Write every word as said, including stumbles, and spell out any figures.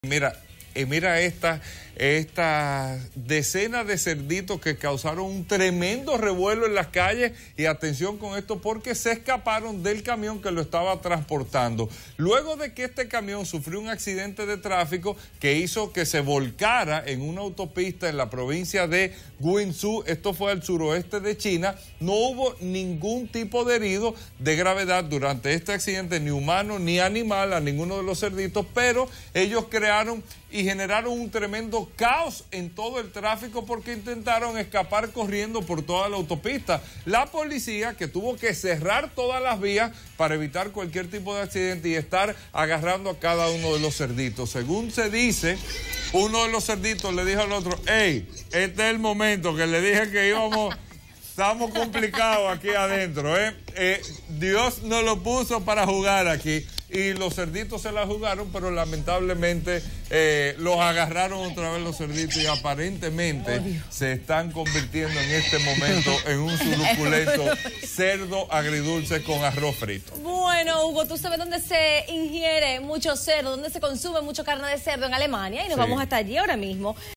Mira, y mira esta, esta decena de cerditos que causaron un tremendo revuelo en las calles, y atención con esto porque se escaparon del camión que lo estaba transportando. Luego de que este camión sufrió un accidente de tráfico que hizo que se volcara en una autopista en la provincia de Guizhou, esto fue al suroeste de China, no hubo ningún tipo de herido de gravedad durante este accidente, ni humano ni animal, a ninguno de los cerditos, pero ellos crearon y generaron un tremendo caos en todo el tráfico porque intentaron escapar corriendo por toda la autopista. La policía, que tuvo que cerrar todas las vías para evitar cualquier tipo de accidente y estar agarrando a cada uno de los cerditos. Según se dice, uno de los cerditos le dijo al otro: hey, este es el momento que le dije que íbamos... Estamos complicados aquí adentro, ¿eh? ¿eh? Dios nos lo puso para jugar aquí. Y los cerditos se la jugaron, pero lamentablemente eh, los agarraron otra vez los cerditos y aparentemente oh, se están convirtiendo en este momento en un suculento cerdo agridulce con arroz frito. Bueno, Hugo, ¿tú sabes dónde se ingiere mucho cerdo, dónde se consume mucho carne de cerdo? En Alemania, y nos sí. vamos hasta allí ahora mismo.